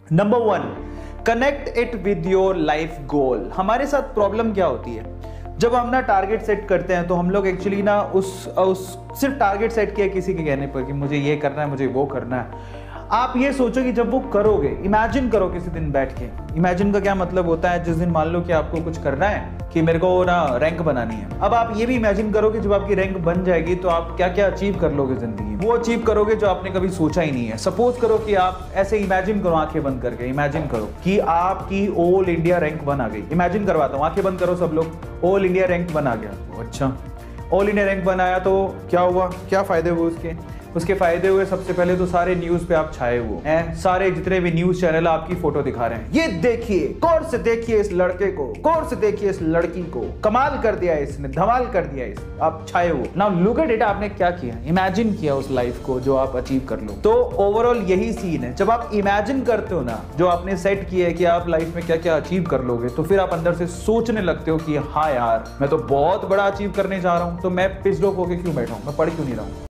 Number 1, connect it with your life goal. हमारे साथ problem क्या होती है, जब हम ना टारगेट सेट करते हैं तो हम लोग एक्चुअली ना उस सिर्फ टारगेट सेट किया किसी के कहने पर कि मुझे ये करना है, मुझे वो करना है। आप ये सोचो कि जब वो करोगे, इमेजिन करो किसी दिन बैठ के। इमेजिन का क्या मतलब होता है, जिस दिन मान लो कि आपको कुछ करना है कि मेरे को ना रैंक बनानी है, अब आप ये भी इमेजिन करो कि जब आपकी रैंक बन जाएगी तो आप क्या क्या अचीव कर लोगे जिंदगी में। वो अचीव करोगे जो आपने कभी सोचा ही नहीं है। सपोज करो कि आप ऐसे इमेजिन करो, आंखें बंद करके इमेजिन करो कि आपकी ऑल इंडिया रैंक 1 आ गई। इमेजिन करवाता हूँ, आंखें बंद करो सब लोग। ऑल इंडिया रैंक 1 आ गया। अच्छा, ऑल इंडिया रैंक 1 आया तो क्या हुआ, क्या फायदे हुए उसके फायदे हुए, सबसे पहले तो सारे न्यूज पे आप छाए हुए हैं। सारे जितने भी न्यूज चैनल आपकी फोटो दिखा रहे हैं, ये देखिए, गौर से देखिए इस लड़के को, गौर से देखिए इस लड़की को, कमाल कर दिया इसने, धमाल कर दिया इस, आप छाए हुए। नाउ लुक एट इट, आपने क्या किया, इमेजिन किया उस लाइफ को जो आप अचीव कर लो। तो ओवरऑल यही सीन है, जब आप इमेजिन करते हो ना जो आपने सेट किया है कि आप लाइफ में क्या क्या अचीव कर लोगे, तो फिर आप अंदर से सोचने लगते हो कि हाँ यार, मैं तो बहुत बड़ा अचीव करने जा रहा हूं, तो मैं पिस्ड ऑफ होके क्यों बैठा हूं, मैं पढ़ क्यों नहीं रहा हूं।